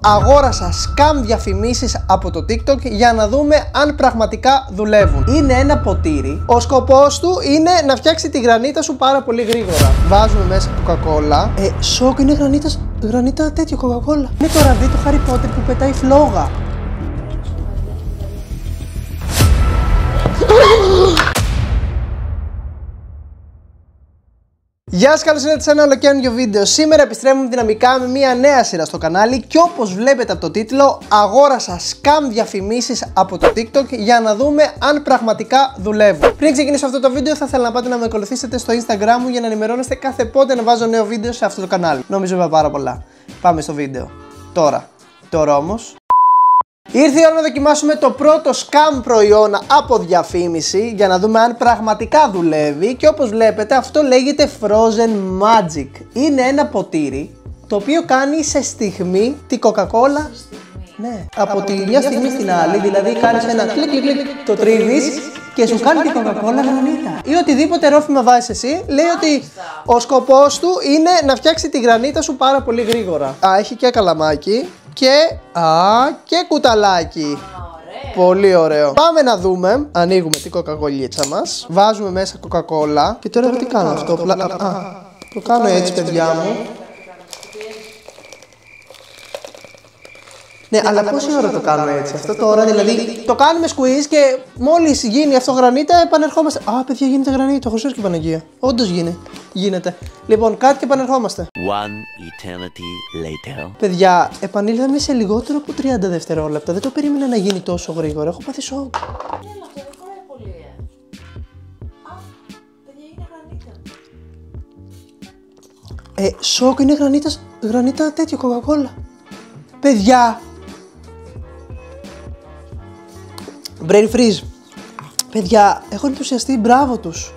αγόρασα scam διαφημίσεις από το TikTok για να δούμε αν πραγματικά δουλεύουν. Είναι ένα ποτήρι. Ο σκοπός του είναι να φτιάξει τη γρανίτα σου πάρα πολύ γρήγορα. Βάζουμε μέσα κοκακόλα. Σοκ, είναι γρανίτα τέτοιο κοκακόλα. Είναι το ραβδί του Harry Potter που πετάει φλόγα. Γεια σας, καλώς ήρθατε σε ένα ολοκαίρινο βίντεο. Σήμερα επιστρέφουμε δυναμικά με μια νέα σειρά στο κανάλι και όπως βλέπετε από το τίτλο, αγόρασα scam διαφημίσεις από το TikTok για να δούμε αν πραγματικά δουλεύουν. Πριν ξεκινήσω αυτό το βίντεο, θα ήθελα να πάτε να με ακολουθήσετε στο Instagram μου για να ενημερώνεστε κάθε πότε να βάζω νέο βίντεο σε αυτό το κανάλι. Νομίζω είπα πάρα πολλά. Πάμε στο βίντεο. Τώρα όμως. Ήρθε η ώρα να δοκιμάσουμε το πρώτο scam προϊόν από διαφήμιση για να δούμε αν πραγματικά δουλεύει και όπως βλέπετε αυτό λέγεται Frozen Magic. Είναι ένα ποτήρι το οποίο κάνει σε στιγμή τη Coca-Cola. Ναι, από τη μια στιγμή στην άλλη, δηλαδή κάνεις ένα κλικ, το τρίβεις και σου κάνει τη Coca-Cola γρανίτα. Ή οτιδήποτε ρόφημα βάζεις εσύ, λέει ότι ο σκοπός του είναι να φτιάξει τη γρανίτα σου πάρα πολύ γρήγορα. Έχει και καλαμάκι. Και κουταλάκι. Πολύ ωραίο. Πάμε να δούμε. Ανοίγουμε την κοκακολίτσα μας. Βάζουμε μέσα κοκακόλα. Και τώρα τι κάνω αυτό. Το κάνω έτσι, παιδιά μου. Ναι, αλλά πόση ώρα το κάνω έτσι? Αυτό τώρα δηλαδή το κάνουμε squeeze και μόλις γίνει αυτό γρανίτα επανερχόμαστε. Παιδιά, γίνεται γρανίτα. Χριστός και Παναγία. Όντως γίνεται. Λοιπόν, κάτι και επανερχόμαστε. One eternity later. Παιδιά, επανήλθαμε σε λιγότερο από 30 δευτερόλεπτα. Δεν το περίμενα να γίνει τόσο γρήγορα. Έχω πάθει σοκ. Αυτό δεν χωράει πολύ, παιδιά, είναι γρανίτα. Σοκ, είναι γρανίτα τέτοιο Coca-Cola. Παιδιά. Brain freeze. Παιδιά, έχω ενθουσιαστεί, μπράβο τους.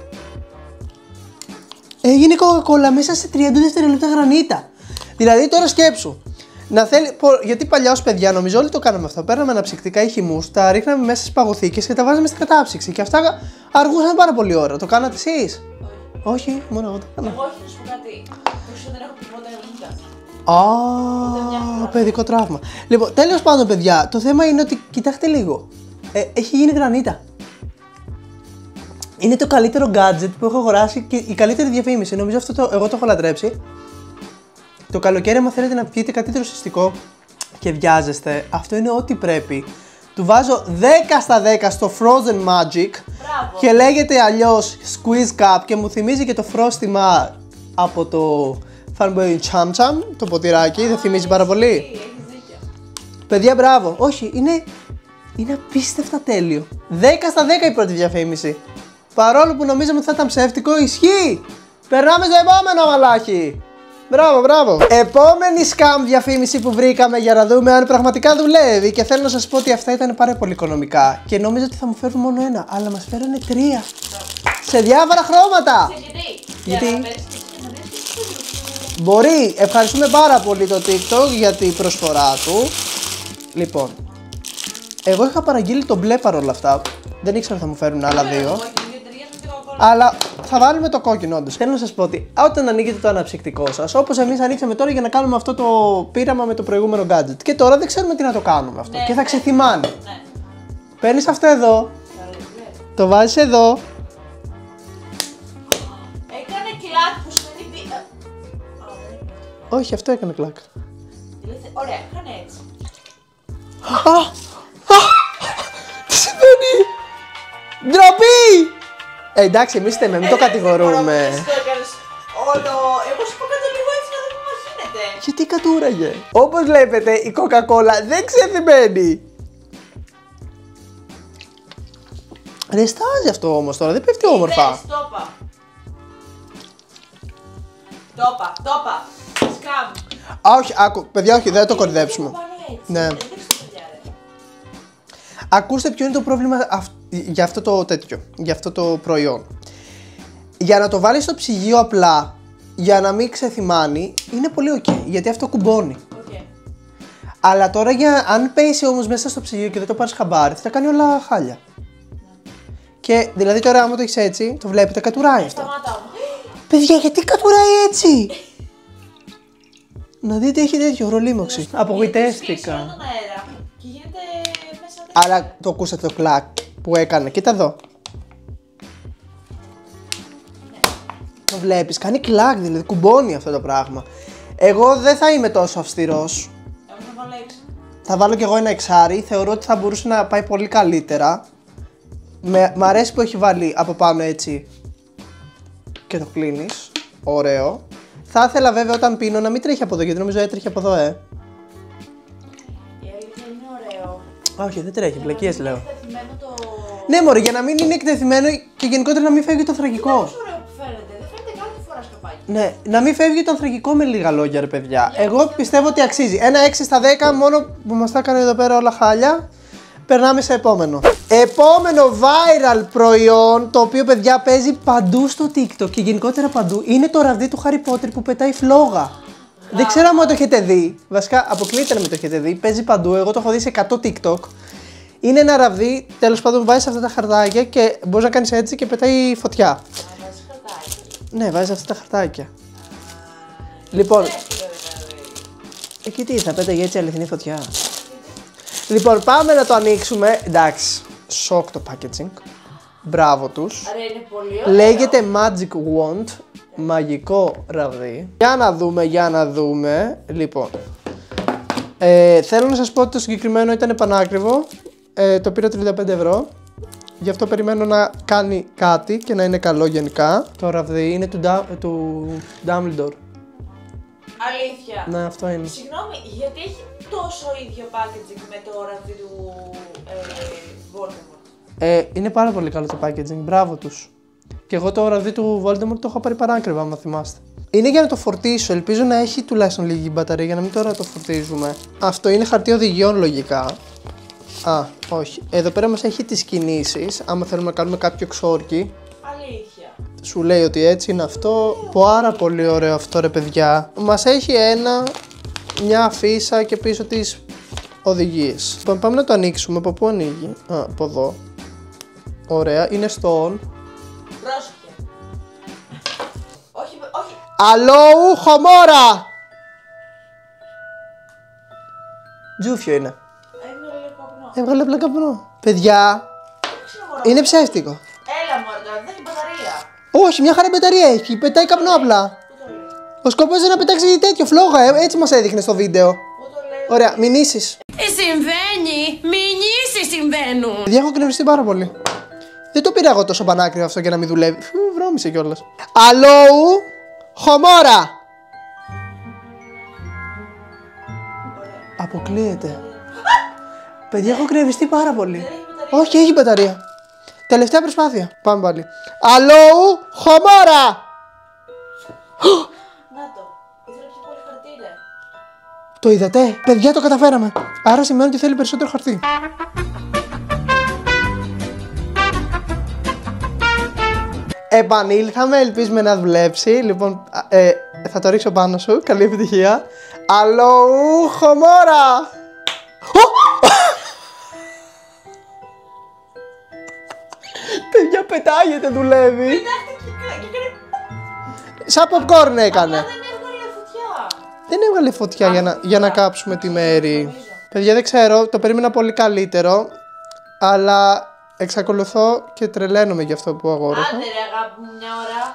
Έγινε Coca-Cola μέσα σε 30 δευτερόλεπτα γρανίτα. Δηλαδή τώρα σκέψου. Γιατί παλιά ως παιδιά, νομίζω όλοι το κάναμε αυτό. Παίρναμε αναψυκτικά ή χυμούς, τα ρίχναμε μέσα στις παγωθήκες και τα βάζαμε στην κατάψυξη. Και αυτά αργούσαν πάρα πολύ ώρα. Το κάνατε εσείς? Όχι, μόνο εγώ το έκανα. Εγώ όχι, να σου πω κάτι. Δεν έχω τίποτα γρανίτα. Παιδικό τραύμα. Λοιπόν, τέλος πάντων, παιδιά, το θέμα είναι ότι κοιτάξτε λίγο. Έχει γίνει γρανίτα. Είναι το καλύτερο gadget που έχω αγοράσει και η καλύτερη διαφήμιση. Νομίζω εγώ το έχω λατρέψει. Το καλοκαίρι, άμα θέλετε να πιείτε κάτι δροσιστικό και βιάζεστε, αυτό είναι ό,τι πρέπει. Του βάζω 10 στα 10 στο Frozen Magic. Μπράβο. Και λέγεται αλλιώς Squeeze Cup και μου θυμίζει και το φρόστιμα από το Fanboy Cham Cham, το ποτηράκι. Δεν θυμίζει πάρα πολύ? Έχεις δίκιο. Παιδιά, μπράβο. Όχι, είναι απίστευτα τέλειο. 10 στα 10 η πρώτη διαφήμιση. Παρόλο που νομίζαμε ότι θα ήταν ψεύτικο, ισχύει! Περνάμε στο επόμενο, μαλάκι! Μπράβο! Επόμενη scam διαφήμιση που βρήκαμε για να δούμε αν πραγματικά δουλεύει και θέλω να σας πω ότι αυτά ήταν πάρα πολύ οικονομικά και νόμιζα ότι θα μου φέρουν μόνο ένα, αλλά μας φέρανε 3. Σε διάφορα χρώματα! Γιατί? Μπορεί, ευχαριστούμε πάρα πολύ το TikTok για την προσφορά του. Λοιπόν, εγώ είχα παραγγείλει το μπλε παρόλα αυτά. Δεν ήξερα ότι θα μου φέρουν άλλα 2. Αλλά θα βάλουμε το κόκκινο όντως. Θέλω να σας πω ότι όταν ανοίγετε το αναψυκτικό σας, όπως εμείς ανοίξαμε τώρα για να κάνουμε αυτό το πείραμα με το προηγούμενο gadget. Και τώρα δεν ξέρουμε τι να το κάνουμε αυτό. Και θα ξεθυμάνει. Ναι. Παίρνεις αυτό εδώ. Το βάζεις εδώ. Έκανε κλακ που σημαίνει πίτα. Όχι, αυτό έκανε κλακ. Ωραία, κάνε έτσι. Τι συμβαίνει? Ντροπή! Εντάξει, εμείς είστε μην το κατηγορούμε. Εγώ σου πω κάτι λίγο έτσι να δούμε πώς γίνεται. Γιατί κατούραγε? Όπως βλέπετε, η Coca-Cola δεν ξεθυμένει. Ρε, στάζει αυτό όμως τώρα, δεν πέφτει όμορφα. Το είπα. Σκάμ. Όχι, άκου, παιδιά, όχι, δεν το κορυδέψουμε. Ναι. Ακούστε ποιο είναι το πρόβλημα για αυτό το τέτοιο, για αυτό το προϊόν. Για να το βάλεις στο ψυγείο απλά, για να μην ξεθυμάνει, είναι πολύ ok, γιατί αυτό κουμπώνει. Αλλά τώρα αν πέσει όμως μέσα στο ψυγείο και δεν το πάρεις χαμπάρι, θα κάνει όλα χάλια. Και δηλαδή τώρα άμα το έχεις έτσι, το βλέπετε, κατουράει αυτό. Παιδιά, γιατί κατουράει έτσι? Να δείτε, έχει τέτοιο ρολίμωξη. Απογοητεύτηκα. Τον αέρα και γίνεται μέσα. Άρα το ακούσατε το κλακ που έκανε. Κοίτα εδώ. Το βλέπεις, κάνει κλακ, δηλαδή κουμπώνει αυτό το πράγμα. Εγώ δεν θα είμαι τόσο αυστηρός. Εγώ θα βάλω 6. Θα βάλω κι εγώ ένα εξάρι. Θεωρώ ότι θα μπορούσε να πάει πολύ καλύτερα. Μ' αρέσει που έχει βάλει από πάνω έτσι και το κλείνεις. Ωραίο. Θα ήθελα βέβαια όταν πίνω να μην τρέχει από εδώ, γιατί νομίζω έτρεχε από εδώ, Η αλήθεια είναι ωραίο. Όχι, δεν τρέχει, βλακίες λέω. Εκτεθειμένο το. Ναι, μωρέ, για να μην είναι εκτεθειμένο και γενικότερα να μην φεύγει το ανθρακικό. Πόσο ωραίο που φαίνεται. Δεν φαίνεται καν τη φορά σκαπάκι. Ναι, να μην φεύγει το ανθρακικό με λίγα λόγια, ρε παιδιά. Εγώ πιστεύω ότι αξίζει. Ένα 6 στα 10, μόνο που μας τα έκανε εδώ πέρα όλα χάλια. Περνάμε σε επόμενο. Επόμενο viral προϊόν, το οποίο παιδιά παίζει παντού στο TikTok και γενικότερα παντού, είναι το ραβδί του Harry Potter που πετάει φλόγα. Δεν ξέρω αν το έχετε δει. Βασικά, αποκλείται να μην το έχετε δει. Παίζει παντού. Εγώ το έχω δει σε 100 TikTok. Είναι ένα ραβδί, τέλος πάντων, βάζεις αυτά τα χαρτάκια και μπορείς να κάνεις έτσι και πετάει φωτιά. Βάζεις χαρτάκι. Ναι, βάζεις αυτά τα χαρτάκια. Λοιπόν, εκεί τι, θα πέταγε έτσι αληθινή φωτιά. Λοιπόν, πάμε να το ανοίξουμε. Εντάξει, σοκ το packaging. Μπράβο τους. Άρα είναι πολύ ωραίο. Λέγεται Magic Wand. Μαγικό ραβδί. Για να δούμε. Λοιπόν, θέλω να σας πω ότι το συγκεκριμένο ήταν πανάκριβο. Το πήρα 35 ευρώ. Γι' αυτό περιμένω να κάνει κάτι και να είναι καλό γενικά. Το ραβδί είναι του Dumbledore. Αλήθεια. Ναι, αυτό είναι. Συγγνώμη, γιατί έχει τόσο ίδιο packaging με το ραβδί του Voldemort. Είναι πάρα πολύ καλό το packaging, μπράβο τους. Και εγώ το ραβδί του Voldemort το έχω πάρει παράκριβα, άμα θυμάστε. Είναι για να το φορτίσω, ελπίζω να έχει τουλάχιστον λίγη μπαταρία για να μην τώρα το φορτίζουμε. Αυτό είναι χαρτί οδηγιών λογικά. Α, όχι. Εδώ πέρα μας έχει τις κινήσεις, άμα θέλουμε να κάνουμε κάποιο ξόρκι. Αλήθεια. Σου λέει ότι έτσι είναι αυτό. Πάρα πολύ ωραίο αυτό, ρε παιδιά. Μας έχει μια αφίσα και πίσω τις οδηγίες. Λοιπόν, πάμε να το ανοίξουμε. Από πού ανοίγει? Α, από εδώ. Ωραία, είναι στο on. Πρόσεχε. Όχι. Αλόου χωμόρα! Τζούφιο είναι. Έβγαλε λίγο καπνό. Έβγαλε απλά καπνό. Παιδιά, είναι ψεύτικο. Έλα μωρέ τώρα, δεν έχει μπαταρία. Όχι, μια χαρά μπαταρία έχει. Πετάει καπνό απλά. Πού το λέει. Ο σκοπός είναι να πετάξει τέτοιο φλόγα, έτσι μας έδειχνε στο βίντεο. Πού το λέει. Ωραία, μηνύσεις. Συμβαίνει, μηνύσεις συμβαίνουν. Παιδιά, έχω κνευριστεί πάρα πολύ. Δεν το πήρα εγώ τόσο πανάκριβο αυτό για να μην δουλεύει. Βρώμησε κιόλας. Αλόου χωμόρα! Αποκλείεται. Παιδιά, έχω κρεβιστεί πάρα πολύ. Όχι, έχει μπαταρία. Τελευταία προσπάθεια. Πάμε πάλι. Αλόου χωμόρα! Να το. Ήθελα πιο πολύ χαρτί, ρε. Το είδατε? Παιδιά, το καταφέραμε. Άρα σημαίνει ότι θέλει περισσότερο χαρτί. Επανήλθαμε, ελπίζουμε να δουλέψει. Λοιπόν, θα το ρίξω πάνω σου. Καλή επιτυχία. Αλόου χωμόρα! Παιδιά, πετάγεται, δουλεύει. Σαν popcorn έκανε. Δεν έβγαλε φωτιά. Δεν έβγαλε φωτιά για να κάψουμε τη μέρη. Παιδιά, δεν ξέρω, το περίμενα πολύ καλύτερο. Αλλά εξακολουθώ και τρελαίνομαι για αυτό που αγόρασα. Άντε ρε αγάπη μου, μια ώρα.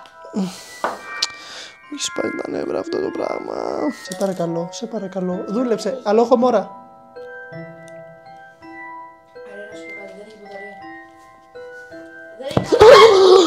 Έχει σπάσει τα νεύρα αυτό το πράγμα. Σε παρακαλώ, σε παρακαλώ. Δούλεψε. Αλό χωμόρα. Άρα να σου πω κάτι, δεν έχει μπαταρία. Δεν έχει.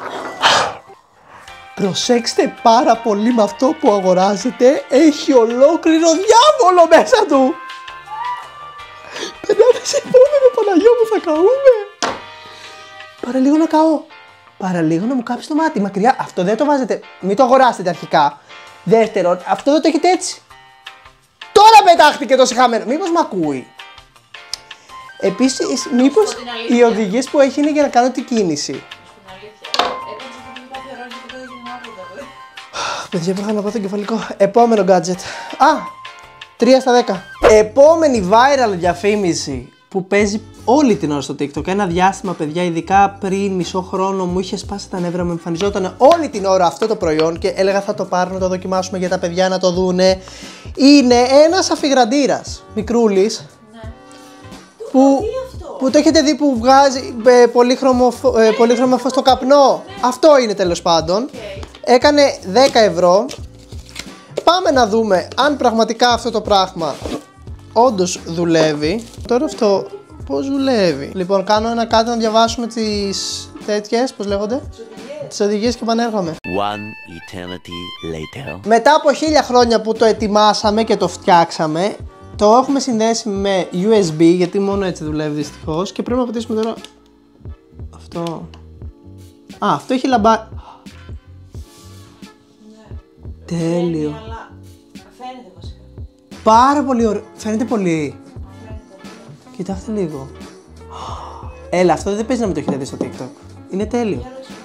Προσέξτε πάρα πολύ με αυτό που αγοράζετε. Έχει ολόκληρο διάβολο μέσα του. Περνάμε σε επόμενο, Παναγιώ μου, θα καούμε. Παραλίγο να καώ. Παραλίγο να μου κάψει το μάτι. Μακριά, αυτό δεν το βάζετε. Μην το αγοράσετε αρχικά. Δεύτερον, αυτό δεν το έχετε έτσι. Τώρα πετάχτηκε το χαμένο. Μήπως μ' ακούει. Επίσης, μήπως οι οδηγίες που έχει είναι για να κάνω την κίνηση. Στην αλήθεια. Έπαιξε αυτό που κάποιο ρόλο και το έγινε άπλωτα. Παιδιά, πρέπει να πάω το κεφαλικό. Επόμενο gadget. Α, 3 στα 10. Επόμενη viral διαφήμιση που παίζει όλη την ώρα στο TikTok. Ένα διάστημα, παιδιά, ειδικά πριν μισό χρόνο, μου είχε σπάσει τα νεύρα, μου εμφανιζόταν όλη την ώρα αυτό το προϊόν και έλεγα θα το πάρω να το δοκιμάσουμε για τα παιδιά να το δούνε. Είναι ένας αφιγραντήρας μικρούλης. Ναι. Που το έχετε δει που βγάζει πολύχρωμο φως στο καπνό. Αυτό είναι τέλος πάντων. Έκανε 10 ευρώ. Πάμε να δούμε αν πραγματικά αυτό το πράγμα όντως δουλεύει. Τώρα αυτό πώς δουλεύει? Λοιπόν, κάνω ένα κάτι να διαβάσουμε τις τέτοιες, πώς λέγονται? Τις οδηγίες και επανέρχομαι. One eternity later. Μετά από 1000 χρόνια που το ετοιμάσαμε και το φτιάξαμε, το έχουμε συνδέσει με USB, γιατί μόνο έτσι δουλεύει δυστυχώς. Και πρέπει να πατήσουμε τώρα αυτό. Α, αυτό έχει λαμπάκι. Ναι. Τέλειο. Αλλά φαίνεται βασικά. Πάρα πολύ ωραίο. Φαίνεται πολύ. Κοιτάξτε λίγο. Έλα, αυτό δεν παίζει να μην το έχετε δει στο TikTok. Είναι τέλειο.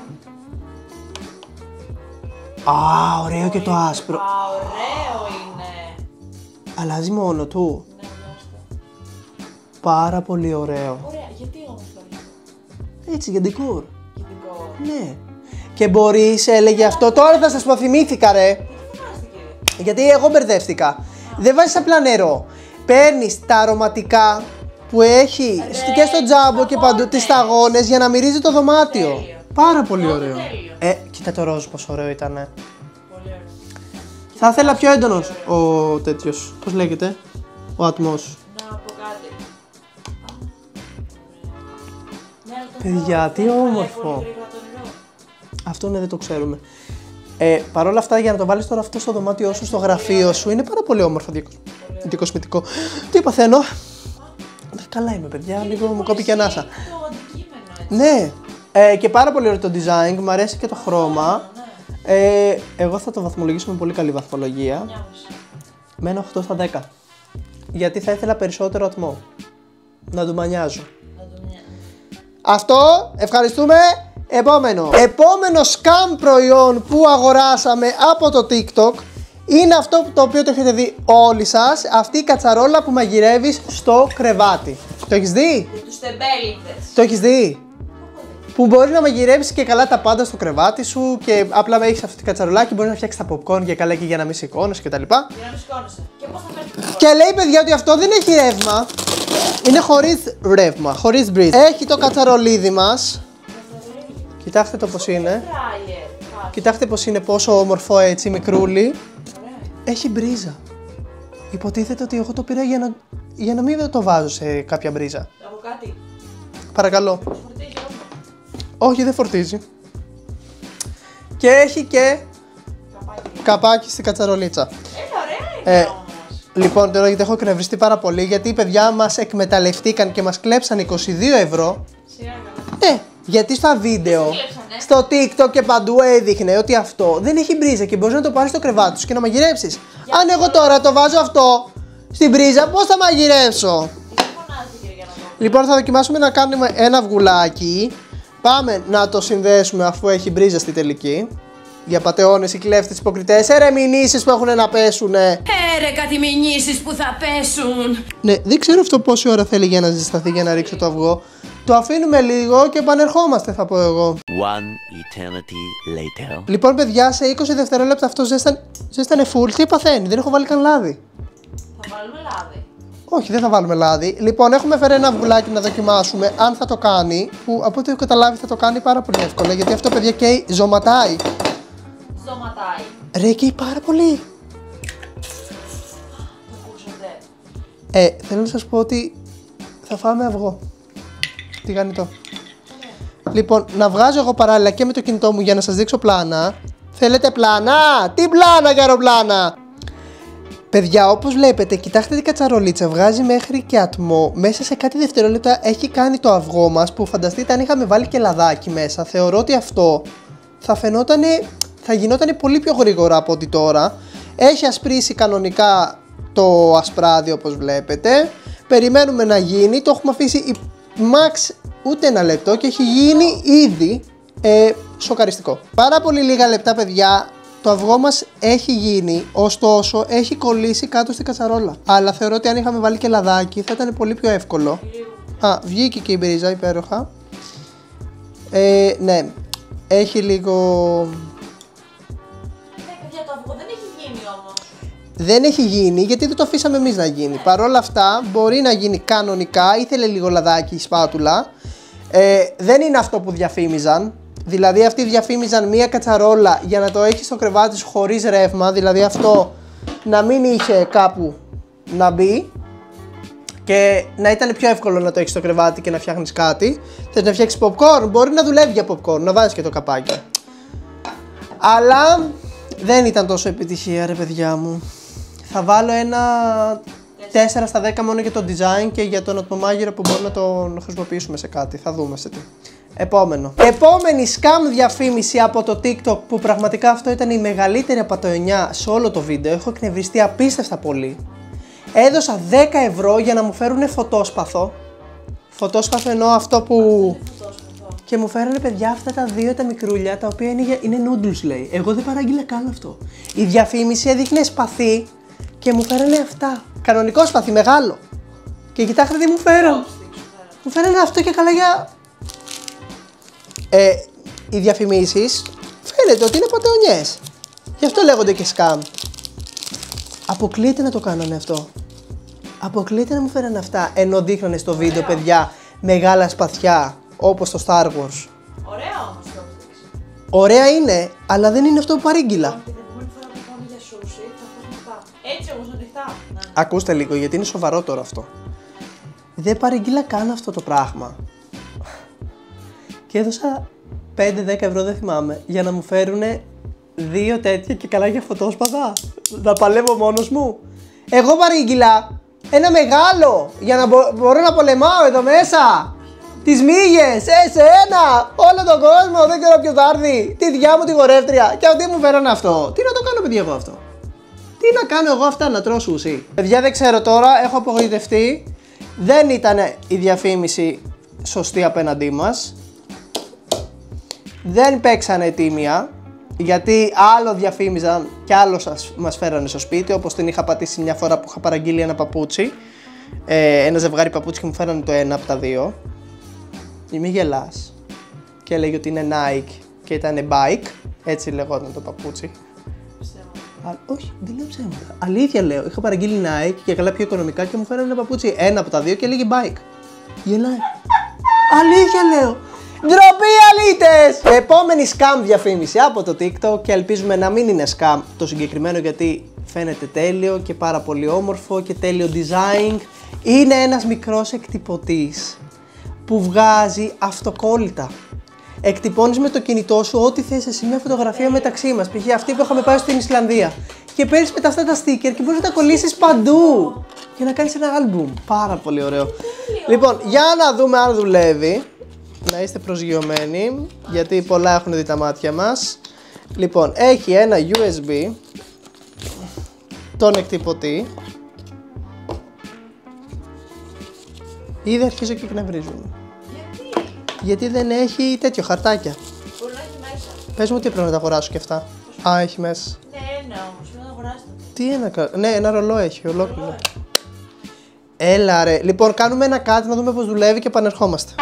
Α, ωραίο και το άσπρο. Α, ωραίο είναι. Αλλάζει μόνο του. Ναι, ναι. Πάρα πολύ ωραίο. Ωραία, γιατί όμως το Έτσι, για ντεκόρ. ειδικό? Ναι. Και μπορείς, έλεγε αυτό. Τώρα θα σας πω, θυμήθηκα ρε. Γιατί εγώ μπερδεύτηκα. Δεν βάζεις απλά νερό. Παίρνεις τα αρωματικά που έχει και στο τζάμπο και παντού τις σταγόνες για να μυρίζει το δωμάτιο. Τέλειο. Πάρα πολύ ωραίο. τέλειο. Κοίτα το ροζ πόσο ωραίο ήτανε. Πολύ ωραίο. Θα ήθελα πιο έντονος ο τέτοιος. Πώς λέγεται? Ο ατμός. Να πω κάτι. Ναι, αλλά το Παιδιά, νερό τι δεν χαλάει όμορφο. πολύ γρήγορα το νερό. Αυτό ναι, δεν το ξέρουμε. Παρ' όλα αυτά, για να το βάλεις τώρα αυτό στο δωμάτιό σου, στο γραφείο σου, είναι πάρα πολύ όμορφο διακοσμητικό. Τι παθαίνω? Καλά είμαι, παιδιά, λίγο μου κόπηκε ανάσα. Το αντικείμενο έτσι. Ναι, και πάρα πολύ ωραίο το design, μου αρέσει και το χρώμα. Εγώ θα το βαθμολογήσω με πολύ καλή βαθμολογία. 9,5. Με ένα 8 στα 10. Γιατί θα ήθελα περισσότερο ατμό. Να του μανιάζω. Να το μια. Αυτό, ευχαριστούμε. Επόμενο scam προϊόν που αγοράσαμε από το TikTok είναι αυτό το οποίο το έχετε δει όλοι σας. Αυτή η κατσαρόλα που μαγειρεύεις στο κρεβάτι. Το έχεις δει? Για τους τεμπέληδες. Το έχεις δει? Που μπορεί να μαγειρεύεις και καλά τα πάντα στο κρεβάτι σου και απλά έχεις αυτή την κατσαρολά και μπορείς να φτιάξεις τα popcorn και καλά και για να μην σηκώνεις κτλ. Για να μην σκόνεσαι. Και πώς θα φέρεις το Και λέει, παιδιά, ότι αυτό δεν έχει ρεύμα. Είναι χωρίς ρεύμα, χωρίς breeze. Έχει το κατσαρολίδι μας. Κοιτάξτε το πώς είναι. φράιερ. Κοιτάξτε πως είναι, πόσο όμορφο έτσι, μικρούλι. Ωραία. Έχει μπρίζα. Υποτίθεται ότι εγώ το πήρα για να μην το βάζω σε κάποια μπρίζα. Από κάτι. Παρακαλώ. Φορτίζει όμως. Όχι, δεν φορτίζει. Και έχει και Καπάκι. καπάκι στην κατσαρολίτσα. Ωραία είναι όμως. Λοιπόν, τώρα γιατί έχω εκνευριστεί πάρα πολύ, γιατί οι παιδιά μας εκμεταλλευτήκαν και μας κλέψαν 22 ευρώ. Σιγά καλά. Γιατί στα βίντεο, κλέψανε. στο TikTok και παντού έδειχνε ότι αυτό δεν έχει μπρίζα και μπορείς να το πάρεις στο κρεβάτι σου και να μαγειρέψεις. Αν εγώ τώρα το βάζω αυτό στην μπρίζα, πώς θα μαγειρέψω? Τι φωνάζει κύριε για να δω. Λοιπόν, θα δοκιμάσουμε να κάνουμε ένα αυγουλάκι. Πάμε να το συνδέσουμε αφού έχει μπρίζα στη τελική. Για πατεώνες, οι κλέφτες, υποκριτές, ερεμηνήσεις που έχουν να πέσουνε. Κάτι μηνύσεις που θα πέσουν. Ναι, δεν ξέρω αυτό πόση ώρα θέλει για να ζεσταθεί για να ρίξω το αυγό. Το αφήνουμε λίγο και επανερχόμαστε, θα πω εγώ. One eternity later. Λοιπόν, παιδιά, σε 20 δευτερόλεπτα αυτό ζέστανε full. Τι παθαίνει, δεν έχω βάλει καν λάδι. Θα βάλουμε λάδι. Όχι, δεν θα βάλουμε λάδι. Λοιπόν, έχουμε φέρει ένα αυγουλάκι να δοκιμάσουμε αν θα το κάνει. Που από ό,τι έχω καταλάβει θα το κάνει πάρα πολύ εύκολα. Γιατί αυτό, παιδιά, καίει, ζωματάει. Ζωματάει. Ρε, καίει πάρα πολύ. Το ακούσατε. Θέλω να σας πω ότι θα φάμε αυγό. Τηγανιτό. Λοιπόν, να βγάζω εγώ παράλληλα και με το κινητό μου για να σας δείξω πλάνα. Θέλετε πλάνα? Τι πλάνα, γεροπλάνα? Παιδιά, όπως βλέπετε, κοιτάξτε την κατσαρολίτσα, βγάζει μέχρι και ατμό. Μέσα σε κάτι δευτερόλεπτα έχει κάνει το αυγό μας, που φανταστείτε αν είχαμε βάλει και λαδάκι μέσα. Θεωρώ ότι αυτό θα γινότανε πολύ πιο γρήγορα από ό,τι τώρα. Έχει ασπρίσει κανονικά το ασπράδι, όπως βλέπετε. Περιμένουμε να γίνει, το έχουμε αφήσει max ούτε ένα λεπτό και έχει γίνει ήδη σοκαριστικό. Πάρα πολύ λίγα λεπτά, παιδιά. Το αυγό μας έχει γίνει, ωστόσο έχει κολλήσει κάτω στην κατσαρόλα. Αλλά θεωρώ ότι αν είχαμε βάλει και λαδάκι θα ήταν πολύ πιο εύκολο. Α, βγήκε και η μπρίζα, υπέροχα. Ναι, έχει λίγο... Ναι, παιδιά, το αυγό δεν έχει γίνει όμως. Δεν έχει γίνει γιατί δεν το αφήσαμε εμείς να γίνει. Παρ' όλα αυτά μπορεί να γίνει κανονικά, ήθελε λίγο λαδάκι η σπάτουλα. Δεν είναι αυτό που διαφήμιζαν. Δηλαδή αυτοί διαφήμιζαν μία κατσαρόλα για να το έχεις στο κρεβάτι σου χωρίς ρεύμα. Δηλαδή αυτό να μην είχε κάπου να μπει και να ήταν πιο εύκολο να το έχεις στο κρεβάτι και να φτιάχνεις κάτι. Θες να φτιάξεις popcorn, μπορεί να δουλεύει για popcorn, να βάζεις και το καπάκι. Αλλά δεν ήταν τόσο επιτυχία ρε παιδιά μου. Θα βάλω ένα 4 στα 10 μόνο για το design και για τον ατμομάγειρο που μπορεί να τον χρησιμοποιήσουμε σε κάτι. Θα δούμε σε τι. Επόμενο. Επόμενη scam διαφήμιση από το TikTok που πραγματικά αυτό ήταν η μεγαλύτερη απατεωνιά σε όλο το βίντεο. Έχω εκνευριστεί απίστευτα πολύ. Έδωσα 10 ευρώ για να μου φέρουν φωτόσπαθο. Φωτόσπαθο εννοώ αυτό που... Και μου φέρανε παιδιά αυτά τα δύο τα μικρούλια τα οποία είναι noodles λέει. Εγώ δεν παράγγειλα καν αυτό. Η διαφήμιση έδειχνε σπαθί και μου φέρανε αυτά. Κανονικό σπαθί, μεγάλο. Και κοιτάξτε τι μου φέραν. Μου φέρανε αυτό και καλά για... οι διαφημίσεις φαίνεται ότι είναι πατεωνιές. Γι' αυτό λέγονται και scam. Αποκλείεται να το κάνανε αυτό. Αποκλείεται να μου φέρανε αυτά ενώ δείχνανε στο βίντεο παιδιά μεγάλα σπαθιά όπως το Star Wars. Ωραία όμως το έδειξε. Ωραία είναι, αλλά δεν είναι αυτό που παρήγγειλα. Και την επόμενη φορά που πάμε για σούσι θα έχουμε αυτά. Έτσι όμως ανοιχτά. Ακούστε λίγο γιατί είναι σοβαρό τώρα αυτό. Δεν παρήγγειλα καν αυτό το πράγμα. Και έδωσα 5-10 ευρώ, δεν θυμάμαι, για να μου φέρουνε δύο τέτοια και καλά για φωτόσπαθα. Να παλεύω μόνος μου. Εγώ παρήγγειλα ένα μεγάλο για να μπορώ να πολεμάω εδώ μέσα. Τις μύγες, εσένα, όλο τον κόσμο, δεν ξέρω ποιος θα έρθει. Τη διά μου τη γορεύτρια. Και αυτοί μου φέρανε αυτό. Τι να το κάνω παιδιά εγώ αυτό. Τι να κάνω εγώ αυτά, να τρώω σούσι. Παιδιά δεν ξέρω τώρα, έχω απογοητευτεί. Δεν ήταν η διαφήμιση σωστή απέναντί μας. Δεν παίξανε τίμια. Γιατί άλλο διαφήμιζαν και άλλο μας φέρανε στο σπίτι. Όπως την είχα πατήσει μια φορά που είχα παραγγείλει ένα παπούτσι. Ένα ζευγάρι παπούτσι και μου φέρανε το ένα από τα δύο. Μη γελάς. Και έλεγε ότι είναι Nike και ήταν bike. Έτσι λεγόταν το παπούτσι. Όχι, δεν λέω ψέματα. Αλήθεια λέω. Είχα παραγγείλει Nike και καλά πιο οικονομικά και μου φέρανε ένα παπούτσι. Ένα από τα δύο και έλεγε bike. Γελάει. Αλήθεια λέω. Ντροπή αλήτες! Επόμενη scam διαφήμιση από το TikTok και ελπίζουμε να μην είναι scam το συγκεκριμένο γιατί φαίνεται τέλειο και πάρα πολύ όμορφο και τέλειο design. Είναι ένας μικρός εκτυπωτής που βγάζει αυτοκόλλητα. Εκτυπώνεις με το κινητό σου ό,τι θες εσύ μια φωτογραφία μεταξύ μας. Π.χ. αυτή που είχαμε πάει στην Ισλανδία. Και παίρνεις μετά αυτά τα sticker και μπορείς να τα κολλήσεις παντού. Και να κάνεις ένα album. Πάρα πολύ ωραίο. Λοιπόν, για να δούμε αν δουλεύει. Να είστε προσγειωμένοι, γιατί πολλά έχουν δει τα μάτια μας. Λοιπόν, έχει ένα USB, τον εκτυπωτή. Ήδη αρχίζω και εκνευρίζομαι. Γιατί δεν έχει τέτοιο χαρτάκια. Μπορεί να έχει μέσα. Πες μου τι πρέπει να τα αγοράσω και αυτά. Α, έχει μέσα. Ναι, ένα όμως, πρέπει να αγοράσετε. Τι ένα, ναι, ένα ρολό έχει, ολόκληρο. Έλα ρε. Λοιπόν, κάνουμε ένα κάτι να δούμε πώς δουλεύει και επανερχόμαστε.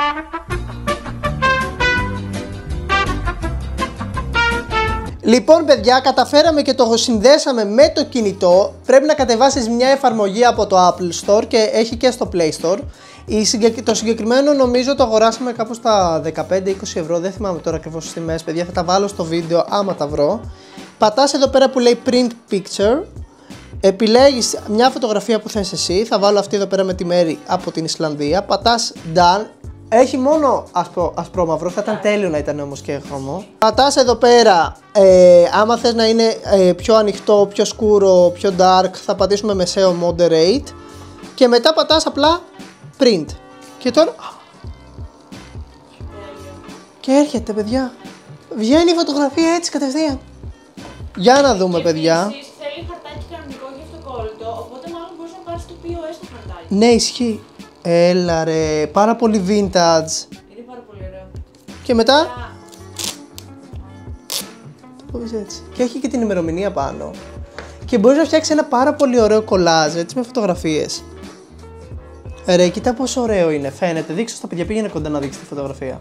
Λοιπόν παιδιά, καταφέραμε και το συνδέσαμε με το κινητό. Πρέπει να κατεβάσεις μια εφαρμογή από το Apple Store και έχει και στο Play Store. Το συγκεκριμένο νομίζω το αγοράσαμε κάπου στα 15-20 ευρώ, δεν θυμάμαι τώρα ακριβώς τις τιμές παιδιά, θα τα βάλω στο βίντεο άμα τα βρω. Πατάς εδώ πέρα που λέει Print Picture, επιλέγεις μια φωτογραφία που θες εσύ, θα βάλω αυτή εδώ πέρα με τη Μέρη από την Ισλανδία, πατάς Done. Έχει μόνο ασπρόμαυρο, θα ήταν τέλειο να ήταν όμως και χρώμο. Πατάς εδώ πέρα, άμα θες να είναι πιο ανοιχτό, πιο σκούρο, πιο dark, θα πατήσουμε μεσαίο moderate. Και μετά πατάς απλά print. Και τώρα... Και έρχεται παιδιά. Βγαίνει η φωτογραφία έτσι κατευθείαν. Για να δούμε παιδιά. Επίσης θέλει χαρτάκι κανονικό για αυτοκόλλητο, οπότε μάλλον μπορείς να πάρεις το POS στο χαρτάκι. Ναι, ισχύει. Έλα ρε, πάρα πολύ vintage. Είναι πάρα πολύ ωραίο. Και μετά... Το πεις έτσι. Και έχει και την ημερομηνία πάνω. Και μπορείς να φτιάξεις ένα πάρα πολύ ωραίο κολλάζ, έτσι με φωτογραφίες. Ρε, κοίτα πόσο ωραίο είναι, φαίνεται. Δείξτε στα παιδιά, πήγαινε κοντά να δείξει τη φωτογραφία.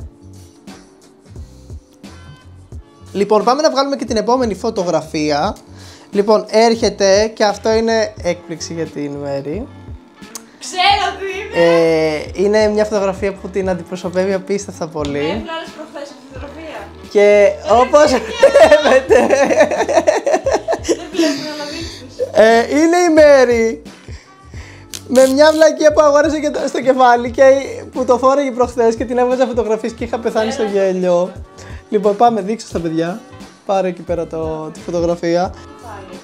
Λοιπόν, πάμε να βγάλουμε και την επόμενη φωτογραφία. Λοιπόν, έρχεται και αυτό είναι έκπληξη για την Μέρη. Ξέρω τι είναι! Είναι μια φωτογραφία που την αντιπροσωπεύει απίστευτα πολύ. Έβγαλες προχθές αυτή τη φωτογραφία. Και όπως βλέπετε, Δεν βλέπουμε να δείξεις. είναι η Μέρη με μια βλακία που αγόρασε και στο κεφάλι και που το φόρεγε προχθές και την έβγαζα φωτογραφίες και είχα πεθάνει στο γέλιο. Λοιπόν, πάμε, δείξω στα παιδιά. Πάρε εκεί πέρα τη φωτογραφία. Πάλι,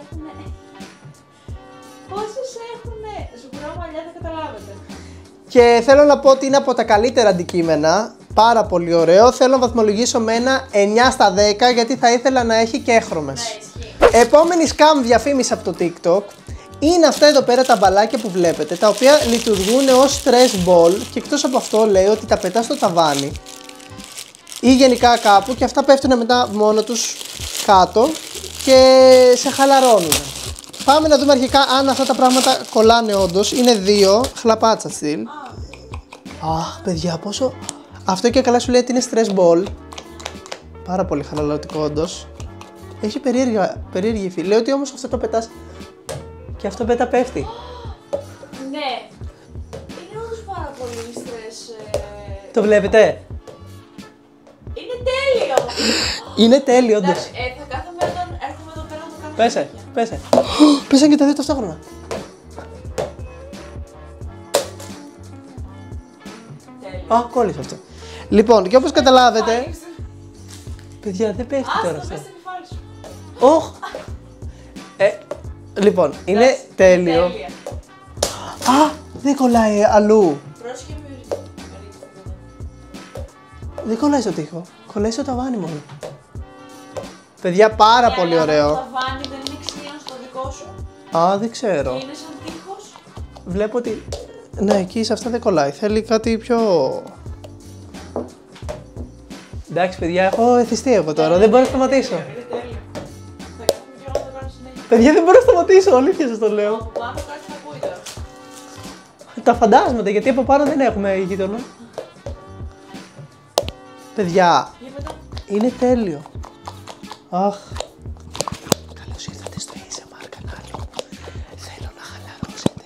όσες έχουνε σγουρά μαλλιά δεν καταλάβετε. Και θέλω να πω ότι είναι από τα καλύτερα αντικείμενα. Πάρα πολύ ωραίο. Θέλω να βαθμολογήσω με ένα 9 στα 10 γιατί θα ήθελα να έχει και έχρωμες. Ναι, ισχύει. Επόμενη scam διαφήμιση από το TikTok είναι αυτά εδώ πέρα τα μπαλάκια που βλέπετε, τα οποία λειτουργούν ως stress ball και εκτός από αυτό λέει ότι τα πετάς στο ταβάνι ή γενικά κάπου και αυτά πέφτουν μετά μόνο τους κάτω και σε χαλαρώνουν. Πάμε να δούμε αρχικά αν αυτά τα πράγματα κολλάνε όντως. Είναι δύο, χλαπάτσα στυλ. Αχ, παιδιά, πόσο... Αυτό και καλά σου λέει ότι είναι stress ball. Πάρα πολύ χαλαρωτικό όντως. Έχει περίεργη υφή. Λέει ότι όμως αυτό το πετάς και αυτό πέτα πέφτει. Ναι. Είναι όντως πάρα πολύ στρες. Το βλέπετε? Είναι τέλειο. Είναι τέλειο όντως. Εντάξει, θα κάθομαι όταν έρχομαι εδώ πέρα να το κάνω. Πέσε, πέσε. Πέσαν και τα δύο ταυτόχρονα. Τέλειο. Α, κόλλησε αυτό. Λοιπόν, και όπως καταλάβετε... Παιδιά, δεν πέφτει τώρα Άστο, αυτό. πες την κεφάλι σου. Όχ! Λοιπόν, είναι τέλειο. Τέλεια. Α, δεν κολλάει αλλού. Πρόσχε με ρίχνει. Δεν κολλάει στο τοίχο. Κολλάει στο ταβάνι μόνο. Παιδιά, πάρα πολύ ωραίο. Το ταβάνι δεν είναι ξύλινο στο δικό σου. Α, δεν ξέρω. Είναι σαν τείχος. Βλέπω ότι... Ναι, εκεί σε αυτά δεν κολλάει. Θέλει κάτι πιο... Εντάξει, παιδιά, έχω εθιστεί εγώ τώρα. Δεν μπορώ να σταματήσω. Είναι τέλειο. Θα κάθομαι και εγώ να το κάνω συνέχεια. Παιδιά, δεν μπορώ να σταματήσω. Αλήθεια σας το λέω. Από πάνω κάτι θα ακούει τώρα. Τα φαντάσματα, γιατί από πάνω δεν έχουμε γείτονα. Παιδιά, Για μετά. είναι τέλειο. Αχ. Καλώς ήρθατε στο ASMR κανάλι μου. Θέλω να χαλαρώσετε.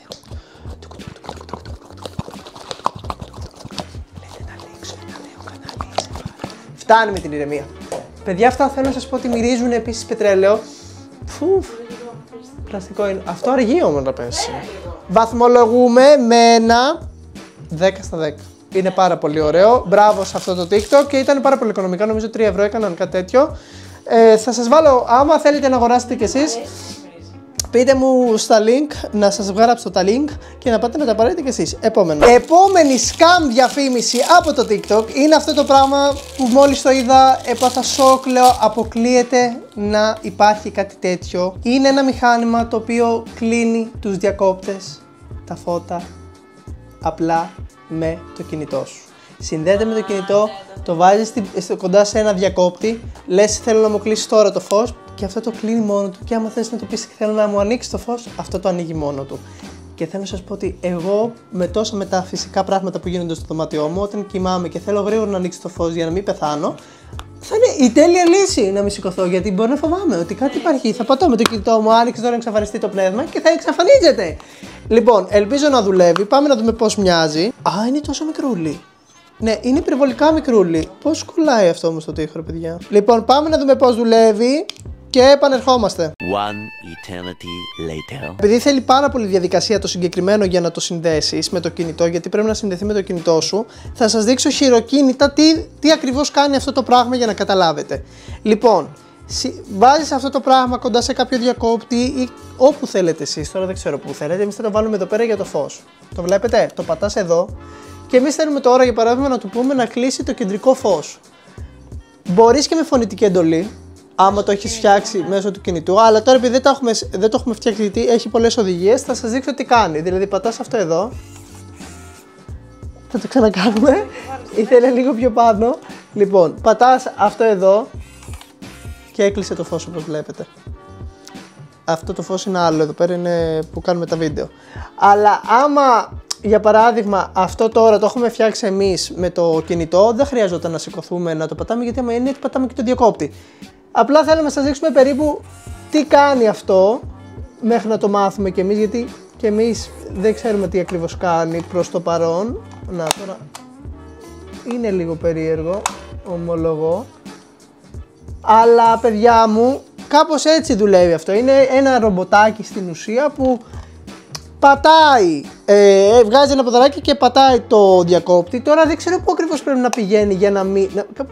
Λέτε να ανοίξω ένα νέο κανάλι ASMR. Φτάνει με την ηρεμία. Παιδιά, αυτά θέλω να σας πω ότι μυρίζουν επίσης πετρέλαιο. Φουφ. Πλαστικό είναι. Αυτό αργεί όμως να πέσει. Βαθμολογούμε με ένα 10 στα 10. Είναι πάρα πολύ ωραίο. Μπράβο σε αυτό το TikTok και ήταν πάρα πολύ οικονομικά. Νομίζω 3 ευρώ έκαναν κάτι τέτοιο. Θα σας βάλω, άμα θέλετε να αγοράσετε κι εσείς, πείτε μου στα link, να σας γράψω τα link και να πάτε να τα πάρετε κι εσείς. Επόμενη scam διαφήμιση από το TikTok είναι αυτό το πράγμα που μόλις το είδα έπαθα σοκ, λέω αποκλείεται να υπάρχει κάτι τέτοιο. Είναι ένα μηχάνημα το οποίο κλείνει τους διακόπτες, τα φώτα, απλά με το κινητό σου. Συνδέεται με το κινητό, το βάζεις κοντά σε ένα διακόπτη, λες θέλω να μου κλείσει τώρα το φως και αυτό το κλείνει μόνο του και άμα θες να του πεις θέλω να μου ανοίξει το φως, αυτό το ανοίγει μόνο του. Και θέλω να σας πω ότι εγώ με τόσα μεταφυσικά πράγματα που γίνονται στο δωμάτιό μου, όταν κοιμάμαι και θέλω γρήγορα να ανοίξει το φως για να μην πεθάνω, θα είναι η τέλεια λύση να μην σηκωθώ γιατί μπορεί να φοβάμαι ότι κάτι υπάρχει. Θα πατώ με το κινητό μου, άνοιξε τώρα να εξαφανιστεί το πνεύμα και θα εξαφανίζεται. Λοιπόν, ελπίζω να δουλεύει. Πάμε να δούμε πώς μοιάζει. Α, είναι τόσο μικρούλι. Ναι, είναι υπερβολικά μικρούλι. Πώς κολλάει αυτό όμως το τοίχο, ρε παιδιά. Λοιπόν, πάμε να δούμε πώς δουλεύει και επανερχόμαστε. One eternity later. Επειδή θέλει πάρα πολύ διαδικασία το συγκεκριμένο για να το συνδέσεις με το κινητό, γιατί πρέπει να συνδεθεί με το κινητό σου, θα σας δείξω χειροκίνητα τι ακριβώς κάνει αυτό το πράγμα για να καταλάβετε. Λοιπόν, βάζεις αυτό το πράγμα κοντά σε κάποιο διακόπτη ή όπου θέλετε εσείς, τώρα δεν ξέρω που θέλετε, εμείς θα το βάλουμε εδώ πέρα για το φως. Το βλέπετε, το πατάς εδώ και εμείς θέλουμε τώρα για παράδειγμα να του πούμε να κλείσει το κεντρικό φως. Μπορείς και με φωνητική εντολή, άμα το έχεις φτιάξει μέσω του κινητού, αλλά τώρα επειδή δεν το έχουμε φτιάξει γιατί έχει πολλές οδηγίες, θα σας δείξω τι κάνει. Δηλαδή πατάς αυτό εδώ, θα το ξανακάνουμε, ήθελε λίγο πιο πάνω. Λοιπόν, πατάς αυτό εδώ και έκλεισε το φως όπως βλέπετε. Αυτό το φως είναι άλλο, εδώ πέρα είναι που κάνουμε τα βίντεο. Αλλά άμα Για παράδειγμα, αυτό τώρα το έχουμε φτιάξει εμείς με το κινητό. Δεν χρειαζόταν να σηκωθούμε να το πατάμε, γιατί άμα είναι ότι πατάμε και το διακόπτη. Απλά θέλουμε να σας δείξουμε περίπου τι κάνει αυτό μέχρι να το μάθουμε κι εμείς, γιατί και εμείς δεν ξέρουμε τι ακριβώς κάνει προς το παρόν. Να, τώρα είναι λίγο περίεργο, ομολογώ. Αλλά παιδιά μου, κάπως έτσι δουλεύει αυτό. Είναι ένα ρομποτάκι στην ουσία που πατάει, βγάζει ένα ποδαράκι και πατάει το διακόπτη. Τώρα δεν ξέρω πού ακριβώς πρέπει να πηγαίνει για να μην...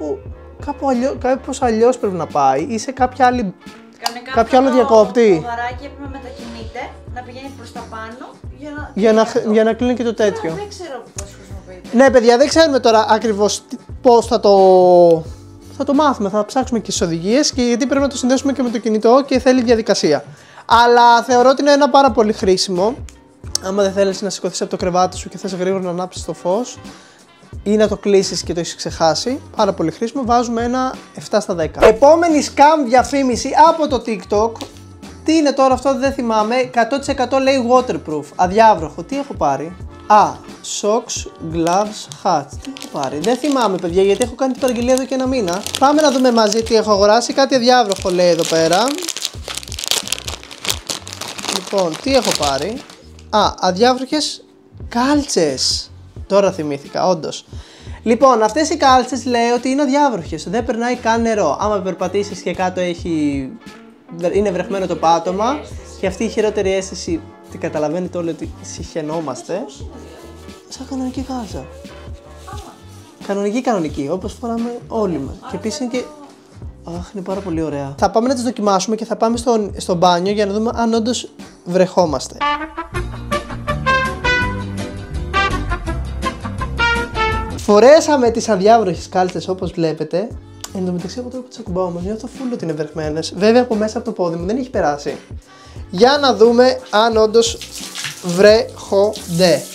Κάπως αλλιώς πρέπει να πάει ή σε κάποια άλλη... Κάποιο άλλο διακόπτη. Το ποδαράκι που μετακινείται να πηγαίνει προς τα πάνω για να κλείνει και το τέτοιο. Δεν ξέρω πώς χρησιμοποιείται. Ναι παιδιά, δεν ξέρουμε τώρα ακριβώς πώς θα το μάθουμε. Θα ψάξουμε και στις οδηγίες, και γιατί πρέπει να το συνδέσουμε και με το κινητό και θέλει διαδικασία. Αλλά θεωρώ ότι είναι ένα πάρα πολύ χρήσιμο. Άμα δεν θέλεις να σηκωθείς από το κρεβάτι σου και θες γρήγορα να ανάψεις το φως ή να το κλείσεις και το έχεις ξεχάσει, πάρα πολύ χρήσιμο, βάζουμε ένα 7 στα 10. Επόμενη scam διαφήμιση από το TikTok. Τι είναι τώρα αυτό, δεν θυμάμαι. 100% λέει waterproof, αδιάβροχο. Τι έχω πάρει? Socks, gloves, hats. Τι έχω πάρει? Δεν θυμάμαι παιδιά, γιατί έχω κάνει την παραγγελία εδώ και ένα μήνα. Πάμε να δούμε μαζί τι έχω αγοράσει. Κάτι αδιάβροχο λέει εδώ πέρα. Λοιπόν, τι έχω πάρει? Αδιάβροχες κάλτσες. Τώρα θυμήθηκα, όντως. Λοιπόν, αυτές οι κάλτσες λέει ότι είναι αδιάβροχες. Δεν περνάει καν νερό. Άμα περπατήσεις και κάτω είναι βρεχμένο το πάτωμα, και αυτή η χειρότερη αίσθηση, την καταλαβαίνετε όλοι ότι συχαινόμαστε. Σαν κανονική κάλτσα. Κανονική, όπως φοράμε όλοι μας. Και επίσης είναι και... Αχ, είναι πάρα πολύ ωραία. Θα πάμε να τις δοκιμάσουμε και θα πάμε στο μπάνιο για να δούμε αν όντως βρεχόμαστε. Φορέσαμε τις αδιάβροχες κάλτσες όπως βλέπετε. Εν τω μεταξύ από το που τις ακουμπάω όμως νιώθω φούλο ότι είναι βρεχμένες. Βέβαια από μέσα από το πόδι μου δεν έχει περάσει. Για να δούμε αν όντως βρέχονται.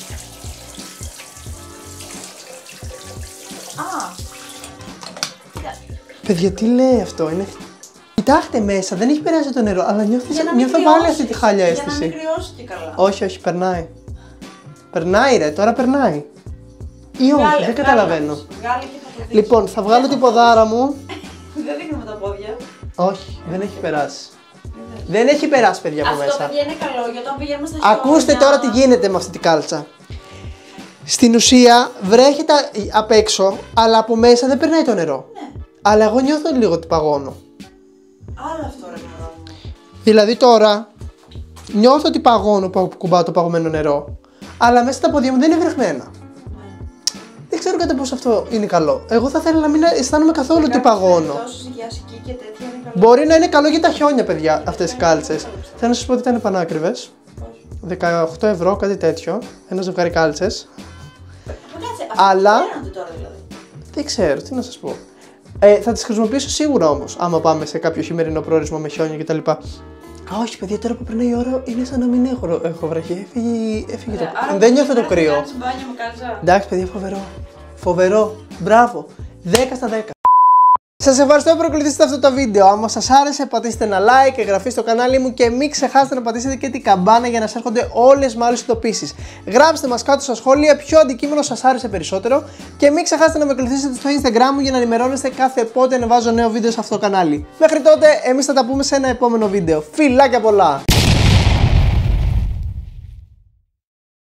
Παιδιά, τι λέει αυτό, είναι... Κοιτάξτε μέσα, δεν έχει περάσει το νερό, αλλά νιώθω πάλι αυτή τη χάλια αίσθηση. Για να μην κρυώσει και καλά. Όχι, περνάει. Περνάει ρε, τώρα περνάει. Ή όχι, δεν καταλαβαίνω. Λοιπόν, θα βγάλω την ποδάρα μου. Δεν δείχνουμε τα πόδια. Όχι, δεν έχει περάσει. Δεν έχει περάσει παιδιά από μέσα. Αυτό παιδιά είναι καλό, γιατί όταν πηγαίνουμε στα χιόνια... Ακούστε τώρα τι γίνεται με αυτή την κάλτσα. Στην ουσία βρέχεται απ' έξω, αλλά από μέσα δεν περνάει το νερό. Ναι. Αλλά εγώ νιώθω λίγο ότι παγώνω. Άλλο αυτό ρε μωρό μου. Δηλαδή τώρα νιώθω ότι παγώνω που κουμπάω το παγωμένο νερό, αλλά μέσα στα πόδια μου δεν είναι βρεχμένα. Δεν ξέρω κατά πόσο αυτό είναι καλό. Εγώ θα ήθελα να μην αισθάνομαι καθόλου ότι παγώνω. Μπορεί να είναι καλό για τα χιόνια, παιδιά, αυτές οι κάλτσες. Θέλω να σας πω ότι ήταν πανάκριβες. 18 ευρώ, κάτι τέτοιο. Ένα ζευγάρι κάλτσες. Αλλά δεν ξέρω, τι να σας πω. Θα τις χρησιμοποιήσω σίγουρα όμως, άμα πάμε σε κάποιο χειμερινό προορισμό με χιόνια κτλ. Όχι, παιδιά, τώρα που περνάει η ώρα είναι σαν να μην έχω βραχή. Έφυγε το. Δεν νιώθω το κρύο. Εντάξει, παιδιά, φοβερό. Φοβερό. Μπράβο. 10 στα 10. Σας ευχαριστώ που παρακολουθήσατε αυτό το βίντεο. Άμα σας άρεσε, πατήστε ένα like, εγγραφή στο κανάλι μου και μην ξεχάσετε να πατήσετε και την καμπάνα για να σας έρχονται όλες με άλλες ειδοποιήσεις. Γράψτε μας κάτω στα σχόλια ποιο αντικείμενο σας άρεσε περισσότερο και μην ξεχάσετε να με ακολουθήσετε στο Instagram μου για να ενημερώνεστε κάθε πότε ανεβάζω νέο βίντεο σε αυτό το κανάλι. Μέχρι τότε, εμείς θα τα πούμε σε ένα επόμενο βίντεο. Φιλάκια πολλά!